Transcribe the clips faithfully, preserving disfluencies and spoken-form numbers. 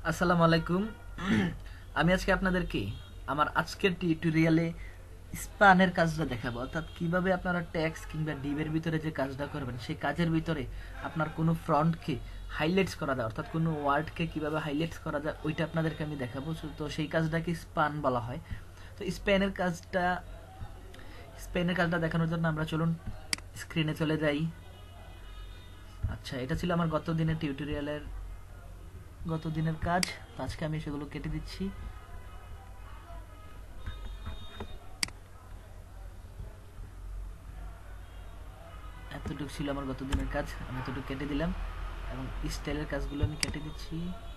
আসসালামু আলাইকুম। আমি আজকে আপনাদেরকে আমার আজকের টিউটোরিয়ালে স্প্যানের কাজটা দেখাবো, অর্থাৎ কিভাবে আপনারা ট্যাক্স কিংবা ডিভের ভিতরে যে কাজটা করবেন সেই কাজের ভিতরে আপনার কোনো ফ্রন্টকে হাইলাইটস করা যায়, অর্থাৎ কোনো ওয়ার্ডকে কিভাবে হাইলাইটস করা যায় ওইটা আপনাদেরকে আমি দেখাবো। তো সেই কাজটাকে স্প্যান বলা হয়। তো স্প্যানের কাজটা স্প্যানের কাজটা দেখানোর জন্য আমরা চলুন স্ক্রিনে চলে যাই। আচ্ছা, এটা ছিল আমার গত দিনের টিউটোরিয়ালের গত দিনের কাজ। আজকে আমি সেগুলো কেটে দিচ্ছি। এতটুকু ছিল আমার গত দিনের কাজ, আমি এতটুকু কেটে দিলাম এবং স্টাইলের কাজগুলো আমি কেটে দিচ্ছি।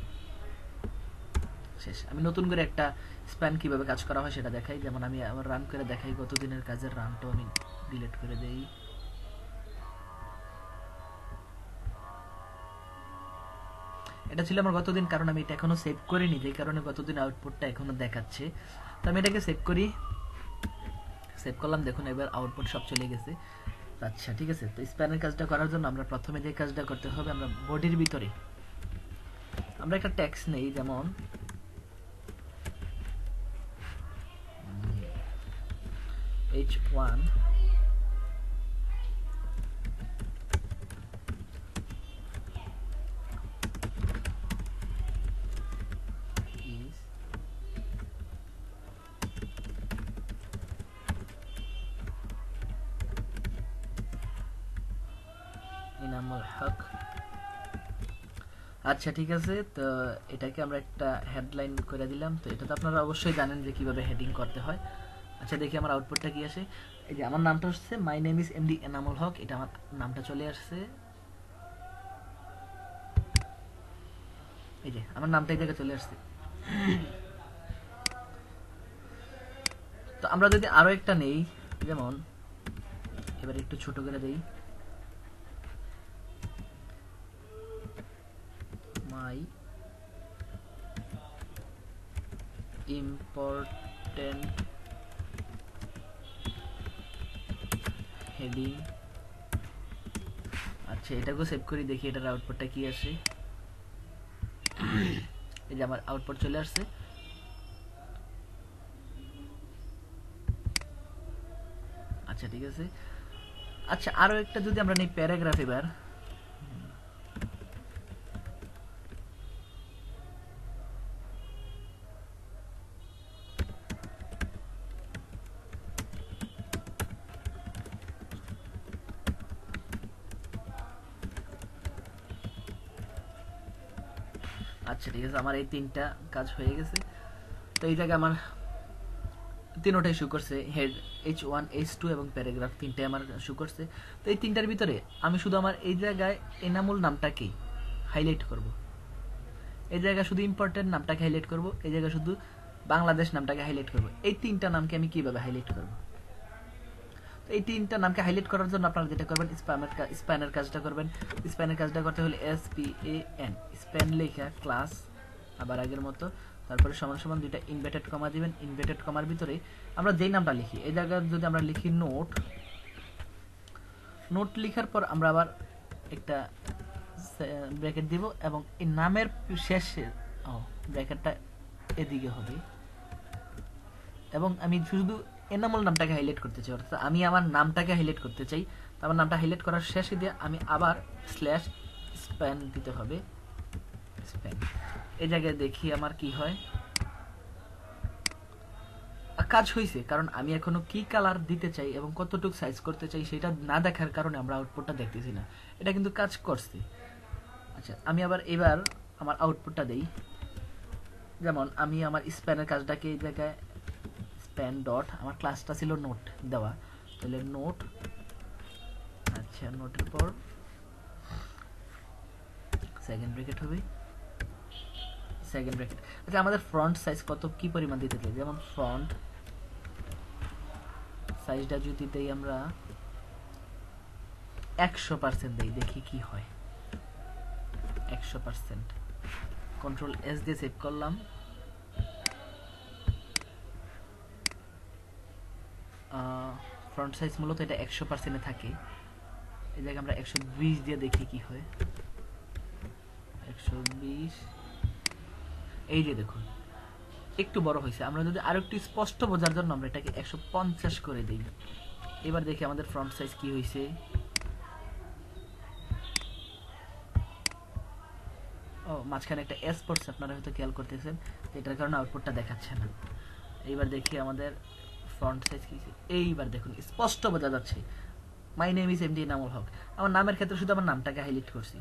শেষ। আমি নতুন করে একটা স্প্যান কিভাবে কাজ করা হয় সেটা দেখাই। যেমন আমি আমার রান করে দেখাই, গত দিনের কাজের রানটাও আমি ডিলিট করে দেই। এটা ছিল আমার গতদিন, কারণ আমি এটা এখনো সেভ করিনি, যে কারণে গতদিন আউটপুটটা এখনো দেখাচ্ছে। তো আমি এটাকে সেভ করি। সেভ করলাম, দেখুন এবার আউটপুট সব চলে গেছে। আচ্ছা, ঠিক আছে। তো স্প্যানের কাজটা করার জন্য আমরা প্রথমে যে কাজটা করতে হবে, আমরা বডির ভিতরে আমরা একটা ট্যাক্স নেই, যেমন H one is Inamul Haque. আচ্ছা, ঠিক আছে। তো এটাকে আমরা একটা হেডলাইন করে দিলাম। তো এটা তো আপনারা অবশ্যই জানেন যে কিভাবে হেডিং করতে হয়। আচ্ছা, দেখি আমার আউটপুটটা কি আসে। এই যে আমার নামটা হচ্ছে my name is MD Enamul Haque, এটা আমার নামটা চলে আসছে। এই যে আমার নামটা এই জায়গায় চলে আসছে। তো আমরা যদি আরো একটা নেই, যেমন এবার একটু ছোট করে দেই, মাই ইম্পর্টেন্ট হেডিং। আচ্ছা, এটাকেও সেভ করি, দেখি এটার আউটপুটটা কি আসে। এই যে আমার আউটপুট চলে আসছে। আচ্ছা, ঠিক আছে। আচ্ছা, আরো একটা যদি আমরা নেই প্যারাগ্রাফ। এবার আচ্ছা, ঠিক আছে, আমার এই তিনটা কাজ হয়ে গেছে। তো এই জায়গায় আমার তিনটাই শু করছে, head H one H two এবং প্যারাগ্রাফ তিনটাই আমার শু করছে। তো এই তিনটার ভিতরে আমি শুধু আমার এই জায়গায় এনামুল নামটাকেই হাইলাইট করব। এই জায়গায় শুধু ইম্পর্টেন্ট নামটাকে হাইলাইট করব, এই জায়গায় শুধু বাংলাদেশ নামটাকে হাইলাইট করব। এই তিনটা নামকে আমি কিভাবে হাইলাইট করব? তো এই তিনটা নামকে হাইলাইট করার জন্য আপনারা যেটা করবেন, স্প্যানের স্প্যানের কাজটা করবেন। স্প্যানের কাজটা করতে হলে S P A N span লেখা ক্লাস, আবার আগের মতো, তারপরে সমান সমান দুইটা ইনভার্টেড কমা দিবেন। ইনভার্টেড কমার ভিতরে আমরা যেই নামটা লিখি, এই জায়গায় যদি আমরা লিখি নোট, নোট লিখার পর আমরা আবার একটা ব্র্যাকেট দিব এবং এই নামের শেষে ও ব্র্যাকেটটা এদিকে হবে। এবং আমি শুধু এনামল নামটাকে হাইলাইট করতে চাই, অর্থাৎ আমি আমার নামটাকে হাইলাইট করতে চাই। তো আমার নামটা হাইলাইট করার শেষে দিয়ে আমি আবার স্ল্যাশ স্প্যান দিতে হবে। স্প্যান, এই জায়গায় দেখি আমার কি হয়। কাজ হয়েছে, কারণ আমি এখনো কি কালার দিতে চাই এবং কতটুকু সাইজ করতে চাই সেটা না দেখার কারণে আমরা আউটপুটটা দেখতেছি না। এটা কিন্তু কাজ করছে। আচ্ছা, আমি আবার এবার আমার আউটপুটটা দেই। যেমন আমি আমার স্প্যানের কাজটাকে এই জায়গায় স্প্যান ডট, আমার ক্লাসটা ছিল নোট দেওয়া, তাহলে নোট। আচ্ছা, নোটের পর সেকেন্ড ব্র্যাকেট হবে, সেকেন্ড ব্র্যাকেট। আচ্ছা, আমাদের ফ্রন্ট সাইজ কত কি পরিমাণ দিতে চাই, যেমন ফ্রন্ট সাইজটা যদি দেই আমরা একশো পার্সেন্ট দেই, দেখি কি হয়। একশো পার্সেন্ট কন্ট্রোল এস দিয়ে সেভ করলাম। ফ্রন্ট সাইজ মূলত এটা একশো পার্সেন্টে থাকে। এই জায়গায় আমরা একশো বিশ দিয়ে দেখি কি হয়। একশো বিশ এই যে দেখুন একটু বড় হয়েছে। আমরা যদি আরো একটু স্পষ্ট বোঝার জন্য আমরা এটাকে একশো পঞ্চাশ করে দিই। এবার দেখি আমাদের ফ্রন্ট সাইজ কি হয়েছে। ও মাঝখানে একটা এস পড়ছে, আপনারা হয়তো খেয়াল করতেছেন, এটার কারণে আউটপুটটা দেখাচ্ছে না। এইবার দেখি আমাদের ফ্রন্ট সাইজ কি। এইবার দেখুন স্পষ্ট বোঝা যাচ্ছে my name is MD Enamul Haque. আমার নামের ক্ষেত্রে শুধু আমার নামটাকে হাইলাইট করছি।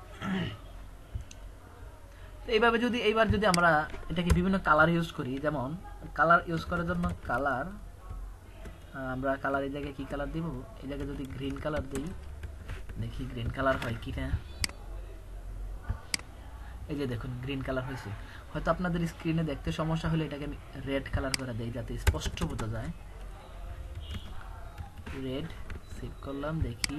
এইভাবে যদি এইবার যদি আমরা এটাকে বিভিন্ন কালার ইউজ করি, যেমন কালার ইউজ করার জন্য কালার আমরা কালার এই জায়গায় কি কালার দিব, এই জায়গায় যদি গ্রিন কালার দিই, দেখি গ্রিন কালার হয় কিনা। এই যে দেখুন গ্রিন কালার হয়েছে। হয়তো আপনাদের স্ক্রিনে দেখতে সমস্যা হলে এটাকে আমি রেড কালার করে দেই যাতে স্পষ্ট বোঝা যায়। রেড সেভ করলাম, দেখি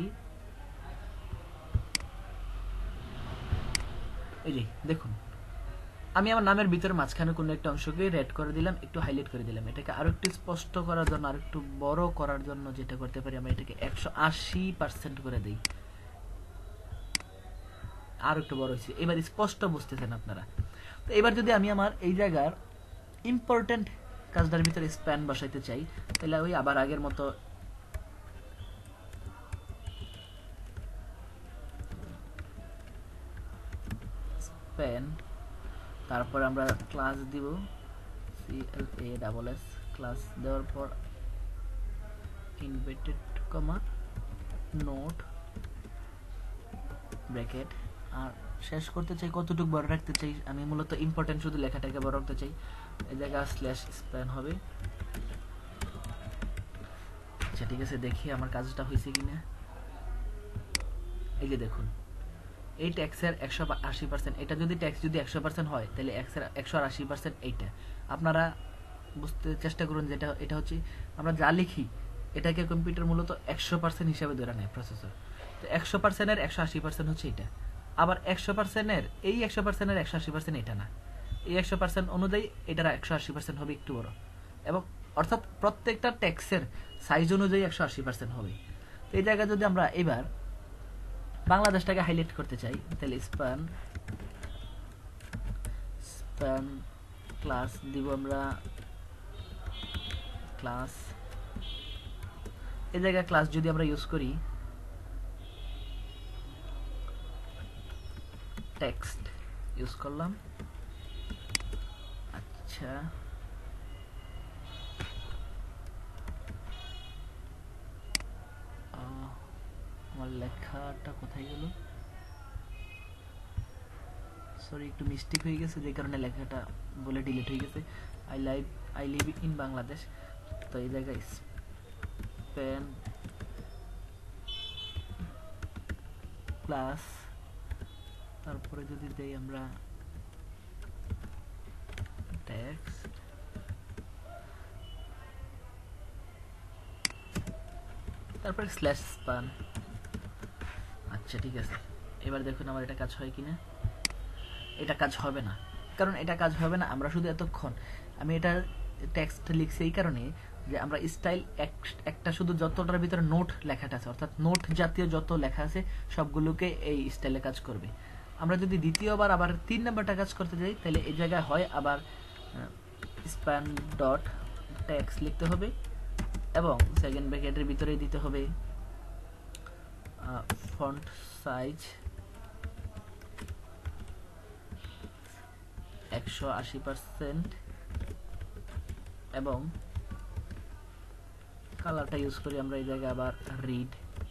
এই যে দেখুন আমি আমার নামের ভিতরে মাঝখানে কোনো একটা অংশকে রেড করে দিলাম, একটু হাইলাইট করে দিলাম। এটাকে আরো একটু স্পষ্ট করার জন্য, আর একটু বড় করার জন্য যেটা করতে পারি, আমরা এটাকে একশো আশি পার্সেন্ট করে দিই। আর একটু বড় হয়েছে, এবার স্পষ্ট বুঝতেছেন আপনারা। তো এবার যদি আমি আমার এই জায়গার ইম্পর্টেন্ট কাজটার ভিতরে স্প্যান বসাইতে চাই, তাহলে ওই আবার আগের মতো স্প্যান, তারপর আমরা ক্লাস দিব C L A double S, class দেওয়ার পর ইনভার্টেড কমা নোট ব্র্যাকেট। আর শেষ করতে চাই কতটুকু বড় রাখতে চাই, আমি মূলত ইম্পর্টেন্ট শুধু লেখাটাকে বড় রাখতে চাই। এই জায়গায় স্ল্যাশ স্প্যান হবে। আচ্ছা ঠিক আছে, দেখি আমার কাজটা হয়েছে কিনা। এই যে দেখুন এই ট্যাক্সের একশো আশি পার্সেন্ট, এটা যদি ট্যাক্স যদি একশো পার্সেন্ট হয় তাহলে এক্সের একশো আশি পার্সেন্ট এইটা। আপনারা বুঝতে চেষ্টা করুন, যেটা এটা হচ্ছে আমরা যা লিখি এটাকে কম্পিউটার মূলত একশো পার্সেন্ট হিসাবে ধরে নেয় প্রসেসর। তো একশো পার্সেন্টের একশো আশি পার্সেন্ট হচ্ছে এটা। আবার একশো পার্সেন্টের এই একশো পার্সেন্টের একশো আশি পার্সেন্ট এটা না, এই একশো পার্সেন্ট অনুযায়ী এটার একশো আশি পার্সেন্ট হবে একটু বড়, এবং অর্থাৎ প্রত্যেকটা ট্যাক্সের সাইজ অনুযায়ী একশো আশি পার্সেন্ট হবে। তো এই জায়গায় যদি আমরা এবার বাংলাদেশটাকে হাইলাইট করতে চাই, তাহলে স্প্যান স্প্যান ক্লাস দিব আমরা ক্লাস। এই জায়গায় ক্লাস যদি আমরা ইউজ করি টেক্সট ইউজ করলাম। আচ্ছা আমার লেখাটা কোথায় গেল, সরি একটু মিস্টেক হয়ে গেছে, যে কারণে লেখাটা বলে ডিলিট হয়ে গেছে। I live I live in Bangladesh. তো এই জায়গায় স্প্যান প্লাস, তারপরে যদি দেই আমরা টেক্সট, তারপরে স্ল্যাশ স্প্যান। আচ্ছা ঠিক আছে, এবার দেখুন আমার এটা কাজ হয় কিনা। এটা কাজ হবে না, কারণ এটা কাজ হবে না। আমরা শুধু এতক্ষণ আমি এটা টেক্সট লিখছি এই কারণে যে আমরা স্টাইল একটা শুধু যতটার ভিতরে নোট লেখাটা আছে, অর্থাৎ নোট জাতীয় যত লেখা আছে সবগুলোকে এই স্টাইলে কাজ করবে। আমরা যদি দ্বিতীয়বার আবার তিন নাম্বারটা কাজ করতে যাই, তাহলে এই জায়গায় হয় আবার স্প্যান ডট টেক্সট লিখতে হবে, এবং সেকেন্ড ব্র্যাকেটের ভিতরে দিতে হবে ফন্ট সাইজ একশো আশি পার্সেন্ট, এবং কালারটা ইউজ করি আমরা এই জায়গায় আবার রিড।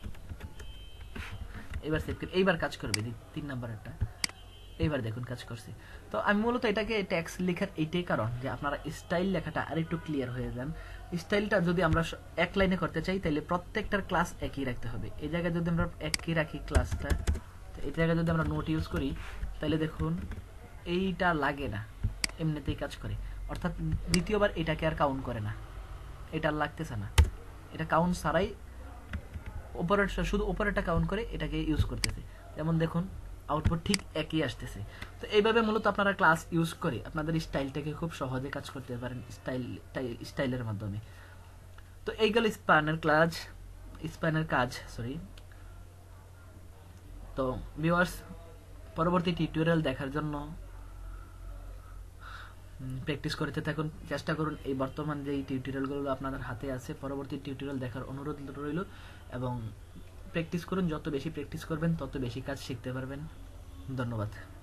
এবার সেভ করি, এইবার কাজ করবে তিন নাম্বারটা। এইবার দেখুন কাজ করছে। তো আমি মূলত এটাকে টেক্সট লেখার এইটাই কারণ যে আপনারা স্টাইল লেখাটা আরেকটু ক্লিয়ার হয়ে যান। স্টাইলটা যদি আমরা এক লাইনে করতে চাই তাহলে প্রত্যেকটার ক্লাস একই রাখতে হবে। এই জায়গায় যদি আমরা একই রাখি ক্লাসটা, এই জায়গায় যদি আমরা নোট ইউজ করি তাহলে দেখুন এইটা লাগে না, এমনিতেই কাজ করে। অর্থাৎ দ্বিতীয়বার এটাকে আর কাউন্ট করে না, এটা আর লাগতেছে না, এটা কাউন্ট ছাড়াই অপারেটর শুধু অপারেটরটা কাউন্ট করে এটাকে ইউজ করতেছে। যেমন দেখুন আউটপুট ঠিক একই আসতেছে। তো এইভাবে মূলত আপনারা ক্লাস ইউজ করে আপনাদের স্টাইলটাকে খুব সহজে কাজ করতে পারেন স্টাইল স্টাইলের মাধ্যমে। তো এইগুলো স্প্যানের ক্লাস স্প্যানের কাজ সরি। তো ভিউয়ার্স পরবর্তী টিউটোরিয়াল দেখার জন্য প্র্যাকটিস করতে থাকুন, চেষ্টা করুন এই বর্তমান যেই টিউটোরিয়ালগুলো আপনাদের হাতে আছে পরবর্তী টিউটোরিয়াল দেখার অনুরোধ রইল, এবং প্র্যাকটিস করুন, যত বেশি প্র্যাকটিস করবেন তত বেশি কাজ শিখতে পারবেন। ধন্যবাদ।